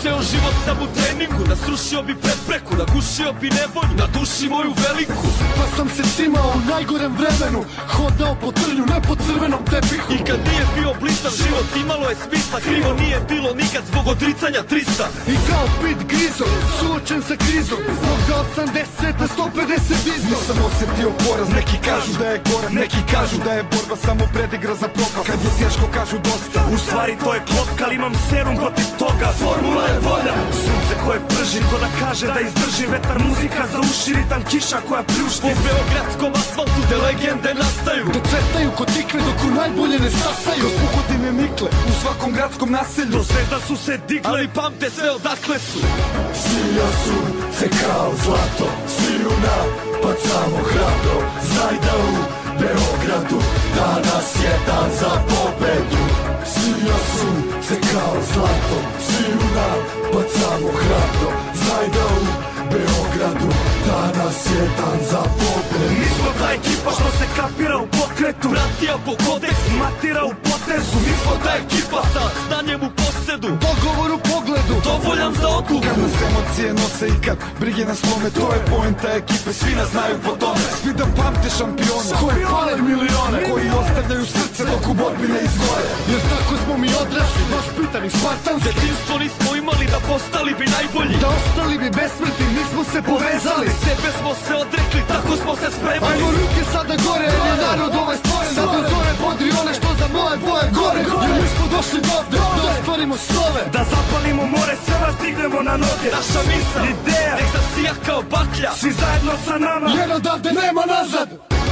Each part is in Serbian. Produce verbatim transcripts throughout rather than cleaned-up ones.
Ceo život sam u treningu, nasrušio bi prepreku, nagušio bi nevolju, na duši moju veliku. Pa sam se cimao u najgorem vremenu, hodao po trnju, ne po crvenom tepihu. I kad nije bio blistav život, imalo je smisla, krivo nije bilo nikad zbog odricanja trista. I kao Pit Grizo, suočen sa krizom, zbog da osamdeset na sto pedeset dizo. Nisam osjetio poraz, neki kažu da je gorak, neki kažu da je borba samo predigra za propast. Kad je teško kažu dosta, u stvari to je klopka, ali imam serum protiv toga. Formula je volja, sunce koje prži, ko da kaže da izdrži. Vetar, muzika za uši, ritam, kiša koja pljušti. Po beogradskom asfaltu gde legende nastaju, da cvetaju kod tikve dok u najbolje ne stasaju. Kroz puhotine nikle u svakom gradskom naselju, do zvezda su se digle, ali pamte sve odakle su. Svija sunce kao zlato, sviju napad samo hrabro. Znaj da u Beogradu danas je dan za pobedu. Svija sunce kao zlato, sviju napad samo hrabro. Znaj da u Beogradu danas je dan za pobedu. Mi smo ta ekipa što se kapira u pokretu, pratija po kodeksu, matira u potezu. Mi smo ta ekipa sa znanjem u posedu, dogovor u pogledu, dovoljan za odluku. Kad nas emocije nose i kad brige nas slome, to je poenta ekipe, svi nas znaju po tome. Svi da pamte šampione, koje pale milione, koji ostavljaju srce dok u borbi ne izgore. Jer tako smo mi odrasli, baš pitani spartanski. Detinstvo nismo imali da postali bi najbolji, da ostali bi besmrtni, mi smo se povezali. Sebe smo se odrekli, tako smo se spremali. Ajmo ruke sada gore, jer je narod ovaj stvoren. Sad do zore podri one što za moje boje gore. Jer mi smo došli dovde, da ostvarimo snove, da zapalimo more, sve vas dignemo na noge. Naša misla, ideja, nek zasija kao baklja, svi zajedno sa nama, jer odavde nema nazad.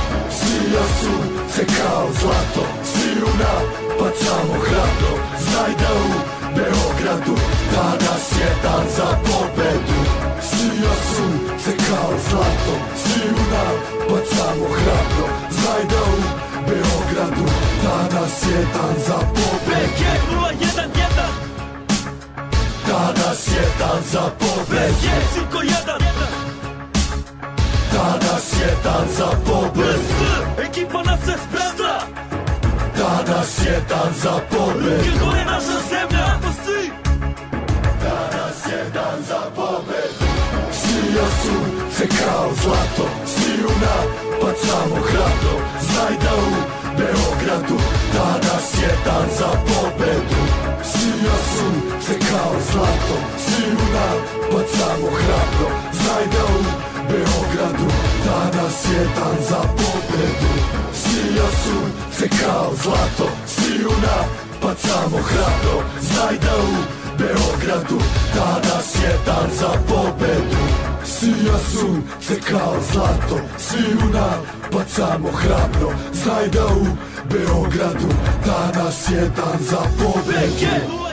Svija sunce kao zlato, sviju napad samo hrabro. Znaj da u Beogradu danas je dan za pobedu. Svija sunce kao zlato, sviju napad samo hrabro. Znaj da u Beogradu danas je dan za pobedu. B G nula jedan jedan, danas je dan za pobedu. B G cinco jedan, danas je dan za pobedu. Ekipa nas se spremna, danas je dan za pobedu. Ruke gore naša zemlja, danas je dan za pobedu. Svija sunce kao zlato, sviju napad samo hrabro. Znaj da u Beogradu danas je dan za pobedu. Svija sunce kao zlato, sviju napad samo hrabro. Znaj da u Beogradu danas je dan za pobedu. Svija sunce kao zlato, sviju napad samo hrabro. Znaj da u Beogradu danas je dan za pobedu. Svija sunce kao zlato, sviju napad samo hrabro. Znaj da u Beogradu danas je dan za pobedu.